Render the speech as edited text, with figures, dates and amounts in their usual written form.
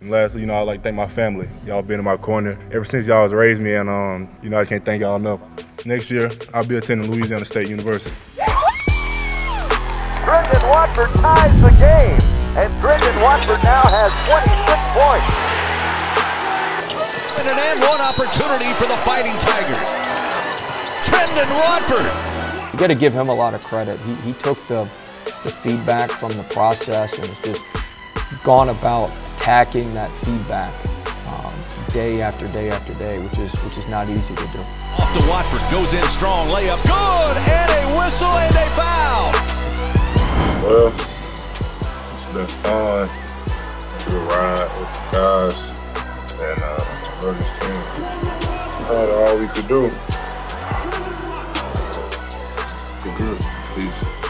And lastly, I'd like to thank my family. Y'all been in my corner ever since y'all was raised me, and I can't thank y'all enough. Next year, I'll be attending Louisiana State University. Trendon Watford ties the game, and Trendon Watford now has 26 points. And an and one opportunity for the Fighting Tigers. Trendon Watford. You got to give him a lot of credit. He took the feedback from the process and has just gone about attacking that feedback day after day after day, which is not easy to do. Off to Watford, goes in strong, layup, good, and a whistle and a foul. Well, it's been fun to ride with the guys and love this team. All we could do. We're good. Peace.